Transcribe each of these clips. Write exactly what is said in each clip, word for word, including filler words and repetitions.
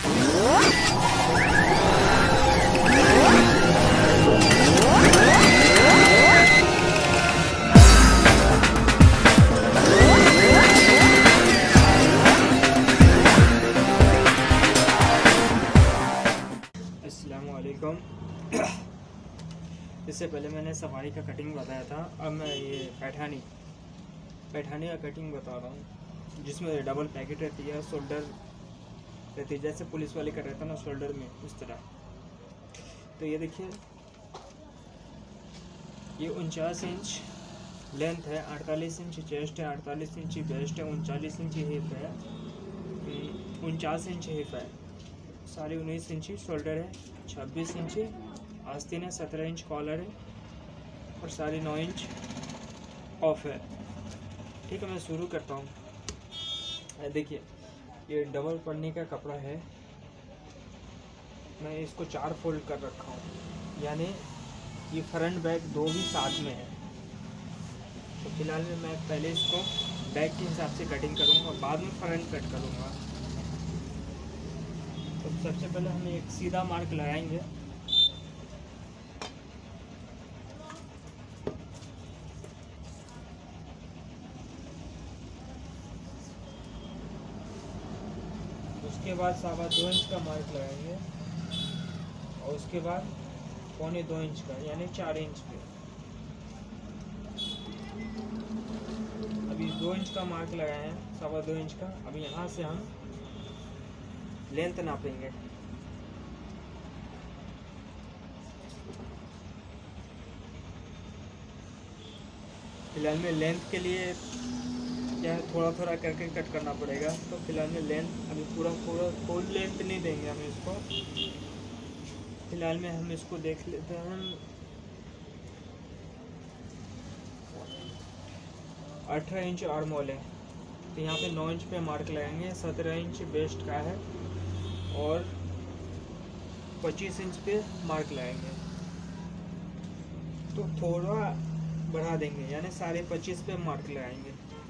अस्सलामुअलैकुम। इससे पहले मैंने सफारी का कटिंग बताया था, अब मैं ये पैठानी पैठानी का कटिंग बता रहा हूँ, जिसमें डबल पैकेट रहती है, शोल्डर रहती है, जैसे पुलिस वाले का रहता है ना शोल्डर में, उस तरह। तो ये देखिए, ये उनचास इंच लेंथ है, अड़तालीस इंच चेस्ट है, अड़तालीस इंच वेस्ट है, उनचालीस इंच हिप है, उनचास इंच हिप है, साढ़े उन्नीस इंची शोल्डर है, छब्बीस इंची आस्तीन है, सत्रह इंच कॉलर है और साढ़े नौ इंच ऑफ है। ठीक है, मैं शुरू करता हूँ। देखिए, ये डबल पन्नी का कपड़ा है, मैं इसको चार फोल्ड कर रखा हूँ, यानी ये फ्रंट बैक दो भी साथ में है। तो फिलहाल में मैं पहले इसको बैक के हिसाब से कटिंग करूँगा और बाद में फ्रंट कट करूँगा। तो सबसे पहले हम एक सीधा मार्क लगाएंगे। उसके बाद सवा दो इंच का मार्क लगाएंगे और उसके बाद पौने दो इंच का, यानी चार इंच पे। अभी दो इंच का मार्क लगाए हैं, सवा दो इंच का। अब यहाँ से हम लेंथ नापेंगे। फिलहाल में लेंथ के लिए क्या है, थोड़ा थोड़ा करके कट करना पड़ेगा। तो फिलहाल में लेंथ अभी पूरा पूरा फुल लेंथ नहीं देंगे हम इसको। फिलहाल में हम इसको देख लेते हैं। अठारह इंच आर्मोल है, तो यहाँ पे नौ इंच पे मार्क लगाएंगे। सत्रह इंच वेस्ट का है और पच्चीस इंच पे मार्क लगाएंगे। तो थोड़ा बढ़ा देंगे, यानी साढ़े पच्चीस पे मार्क लगाएंगे।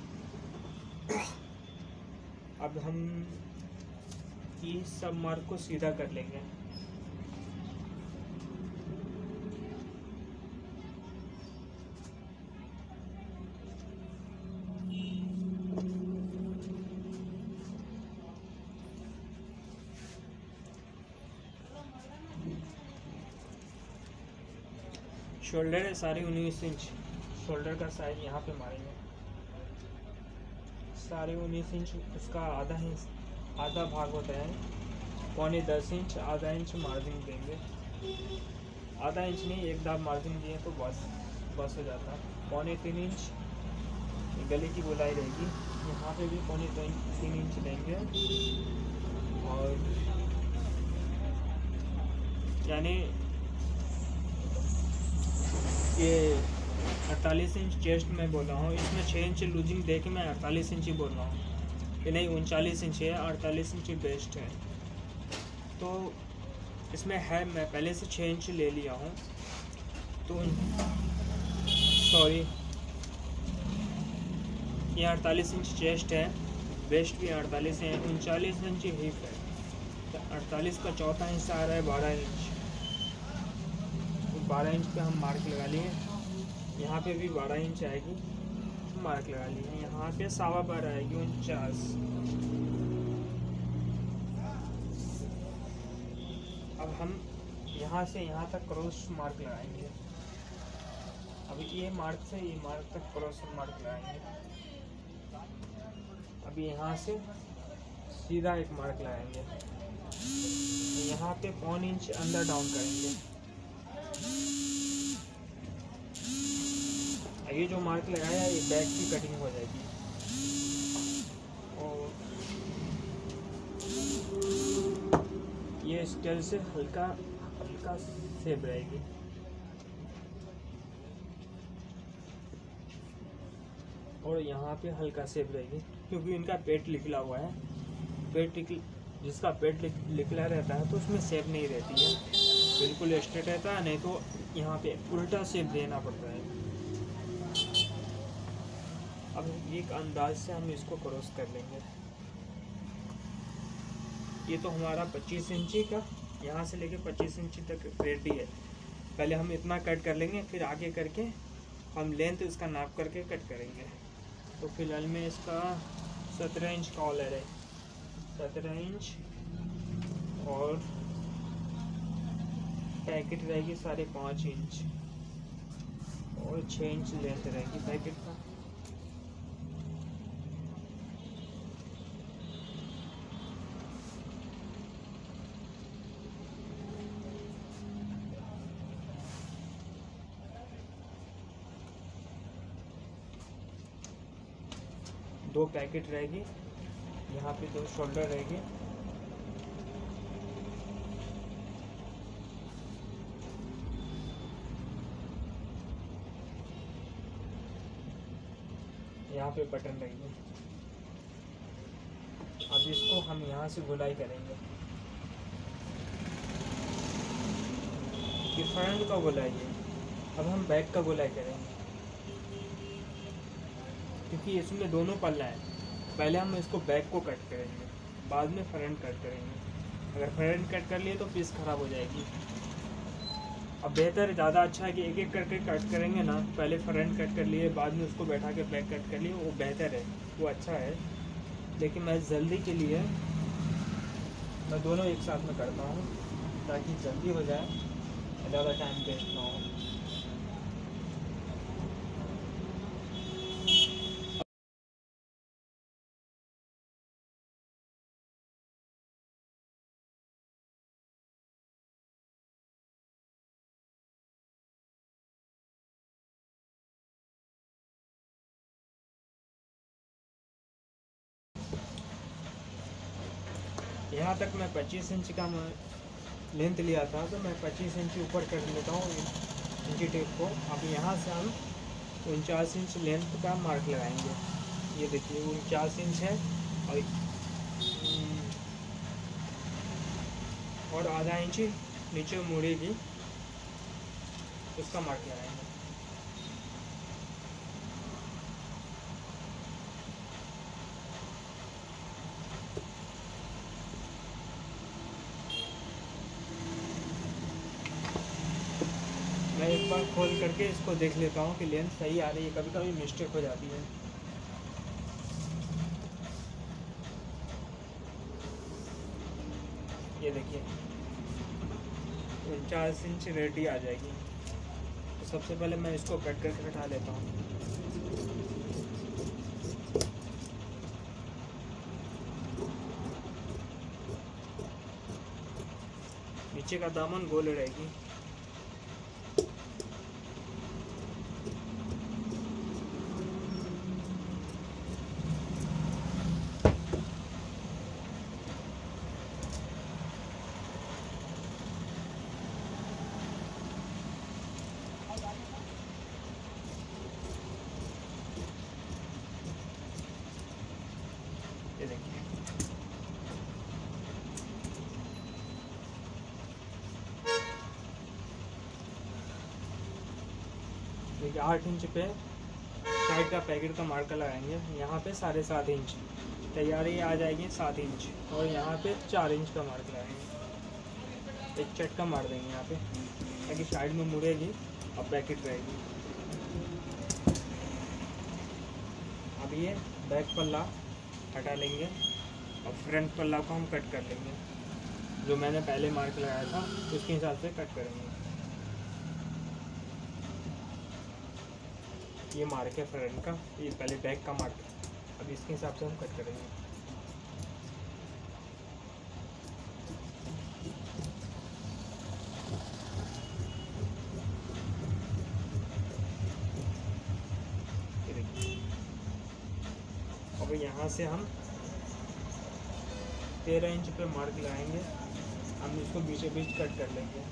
अब हम ये सब मार्क को सीधा कर लेंगे। शोल्डर है साढ़े उन्नीस इंच, शोल्डर का साइज यहाँ पे मारेंगे। साढ़े उन्नीस इंच उसका आधा इंच आधा भाग होता है, पौने दस इंच आधा इंच मार्जिन देंगे। आधा इंच नहीं, एक दाब मार्जिन दिए तो बस बस हो जाता है। पौने तीन इंच गले की गोलाई रहेगी, यहाँ पे भी पौने तीन इंच देंगे। और यानी ये अड़तालीस इंच चेस्ट में बोल रहा हूँ, इसमें छः इंच लूजिंग दे के मैं अड़तालीस इंच ही बोल रहा हूँ। ये नहीं, उनचालीस इंच है, अड़तालीस इंच बेस्ट है। तो इसमें है, मैं पहले से छः इंच ले लिया हूँ। तो सॉरी, ये अड़तालीस इंच चेस्ट है, वेस्ट भी अड़तालीस है, उनचालीस इंच हिप है। तो अड़तालीस का चौथा हिस्सा आ रहा है बारह इंच। तो बारह इंच पे हम मार्क लगा लिए। यहाँ पे भी बारह इंच आएगी, मार्क लगा लिए। यहाँ पे सवा बारह आएगी, उनचास। अब हम यहाँ से यहाँ तक क्रॉस मार्क लगाएंगे। अभी ये मार्क से ये मार्क तक क्रॉस मार्क लगाएंगे। अभी यहाँ से सीधा एक मार्क लगाएंगे। यहाँ पे पौन इंच अंदर डाउन करेंगे। ये जो मार्क लगाया है, ये बैक की कटिंग हो जाएगी। और ये स्केल से हल्का हल्का सेप रहेगी। और यहाँ पे हल्का सेप रहेगी, क्योंकि इनका पेट निकला हुआ है। पेट जिसका पेट निकला रहता है तो उसमें सेप नहीं रहती है, बिल्कुल स्ट्रेट रहता है। नहीं तो यहाँ पे उल्टा सेप देना पड़ता है। अब एक अंदाज से हम इसको क्रॉस कर लेंगे। ये तो हमारा पच्चीस इंची का यहाँ से लेके पच्चीस इंची तक रेडी है। पहले हम इतना कट कर लेंगे, फिर आगे करके हम लेंथ इसका नाप करके कट करेंगे। तो फिलहाल में इसका सत्रह इंच कॉलर है, सत्रह इंच, और पैकेट रहेगी साढ़े पाँच इंच और छः इंच लेंथ रहेगी पैकेट का। दो पैकेट रहेगी, यहाँ पे दो शोल्डर रहेगी। यहाँ पे बटन रहेगी। अब इसको हम यहाँ से गोलाई करेंगे। ये फ्रंट का गोलाई है, अब हम बैक का गोलाई करेंगे, क्योंकि इसमें दोनों पल्ला है। पहले हम इसको बैक को कट करेंगे, बाद में फ्रंट कट करेंगे। अगर फ्रंट कट कर लिए तो पीस खराब हो जाएगी। अब बेहतर ज़्यादा अच्छा है कि एक एक करके कट करेंगे ना, पहले फ्रंट कट कर लिए बाद में उसको बैठा के बैक कट कर लिए, वो बेहतर है, वो अच्छा है। लेकिन मैं जल्दी के लिए मैं दोनों एक साथ में करता हूँ ताकि जल्दी हो जाए, ज़्यादा टाइम वेस्ट ना हो। यहाँ तक मैं पच्चीस इंच का लेंथ लिया था, तो मैं पच्चीस इंच ऊपर कर लेता हूँ इंची टेप को। अब यहाँ से हम उनचास इंच लेंथ का मार्क लगाएंगे। ये देखिए उनचास इंच है, और और आधा इंच नीचे मुड़ेगी, उसका मार्क लगाएंगे। मैं एक बार खोल करके इसको देख लेता हूँ कि लेंथ सही आ रही है, कभी कभी मिस्टेक हो जाती है। ये देखिए उनचास इंच रेडी आ जाएगी। तो सबसे पहले मैं इसको कट करके हटा लेता हूँ। नीचे का दामन गोल रहेगी। ये देखिए देखिए आठ इंच पे साइड का पैकेट का मार्कर लगाएंगे। यहाँ पे साढ़े सात इंच तैयारी आ जाएगी, सात इंच, और यहाँ पे चार इंच का मार्क लगाएंगे। एक चटका मार देंगे यहाँ पे ताकि साइड में मुड़ेगी और पैकेट रहेगी। अब ये बैक पल्ला हटा लेंगे और फ्रंट पल्ला को हम कट कर लेंगे। जो मैंने पहले मार्क लगाया था उसके हिसाब से कट करेंगे। ये मार्क है फ्रंट का, ये पहले बैक का मार्क है। अब इसके हिसाब से हम कट करेंगे। अब यहाँ से हम तेरह इंच पे मार्क लगाएंगे। हम इसको बीचों बीच कट कर लेंगे।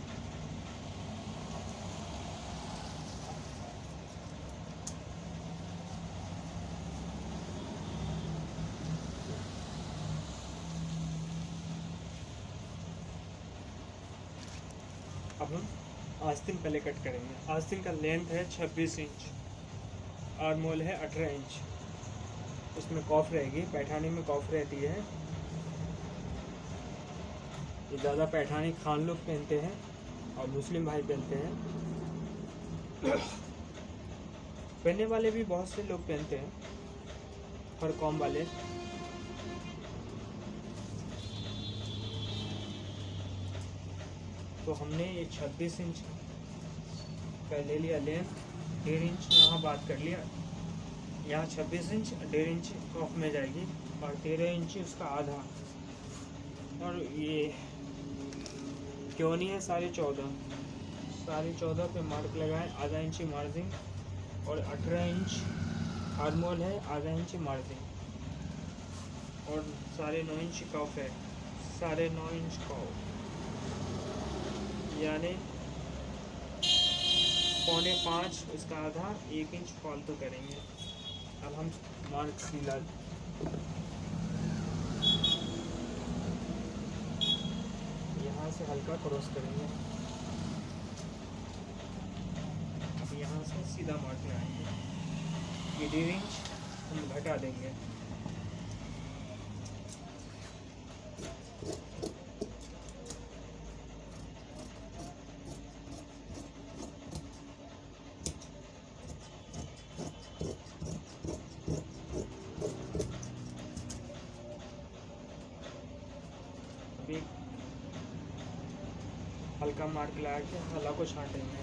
अब हम आस्तीन पहले कट करेंगे। आस्तीन का लेंथ है छब्बीस इंच, आर्म होल है अठारह इंच। उसमें कॉफ रहेगी, पैठानी में कॉफ रहती है। ये ज़्यादा पैठानी खान लोग पहनते हैं और मुस्लिम भाई पहनते हैं। पहनने वाले भी बहुत से लोग पहनते हैं, हर कौम वाले। तो हमने ये छब्बीस इंच का ले लिया लेंथ, डेढ़ इंच यहाँ बात कर लिया। यहाँ छब्बीस इंच डेढ़ इंच ऑफ में जाएगी और तेरह इंच उसका आधा। और ये क्यों नहीं है साढ़े चौदह, साढ़े चौदह पे मार्क लगाएं, आधा इंच मार्जिन। और अठारह इंच आर्मोल है, आधा इंच मार्जिन। और साढ़े नौ इंच कफ है, साढ़े नौ इंच कफ, यानी पौने पाँच उसका आधा, एक इंच फालतू करेंगे। अब हम मार्क सीला यहाँ से हल्का क्रॉस करेंगे। अब यहाँ से सीधा मार्क लगाएंगे। ये डेढ़ इंच हम घटा देंगे। हल्का मार्क लगा के हला को छाटेंगे।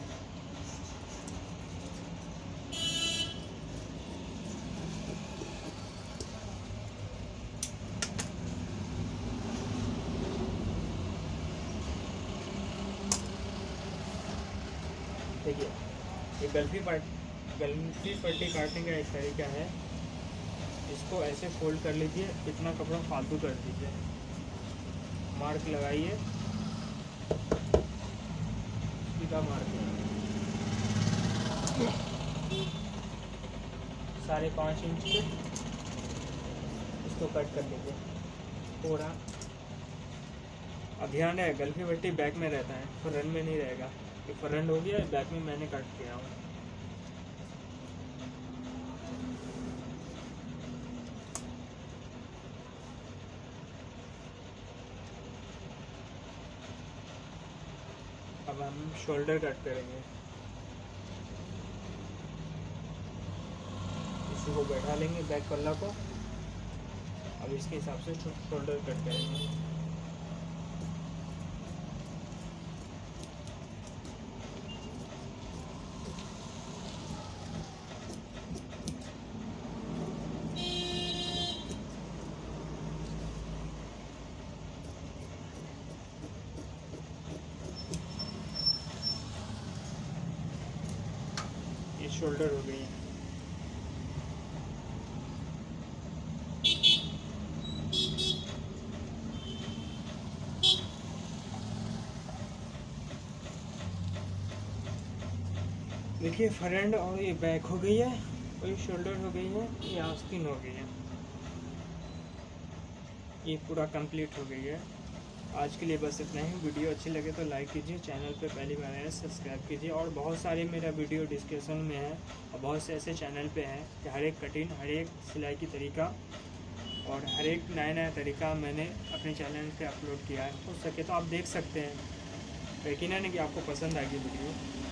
देखिए ये गल्फी पट गल्फी पट्टी काटने का एक तरीका है। इसको ऐसे फोल्ड कर लीजिए, इतना कपड़ा फालतू कर दीजिए, मार्क लगाइए, सीधा मार्क साढ़े पाँच इंच के इसको कट कर लीजिए पूरा। अब ध्यान है गल्फी पट्टी बैक में रहता है, फ्रंट में नहीं रहेगा। ये फ्रंट हो गया, बैक में मैंने कट किया हूँ। अब हम शोल्डर कट करेंगे। इसी को बैठा लेंगे बैक पल्ला को। अब इसके हिसाब से शोल्डर कट करेंगे। ये शोल्डर हो गई है। देखिए फ्रंट और ये बैक हो गई है और ये शोल्डर हो गई है, ये आस्तीन हो गई है। ये पूरा कंप्लीट हो गई है। आज के लिए बस इतना ही। वीडियो अच्छी लगे तो लाइक कीजिए, चैनल पे पहली बार आए सब्सक्राइब कीजिए। और बहुत सारे मेरा वीडियो डिस्क्रिप्शन में है और बहुत से ऐसे चैनल पे हैं कि हर एक कटिंग, हर एक सिलाई की तरीका और हर एक नया नया तरीका मैंने अपने चैनल पे अपलोड किया है। हो सके तो आप देख सकते हैं। यकीनन है कि आपको पसंद आएगी वीडियो।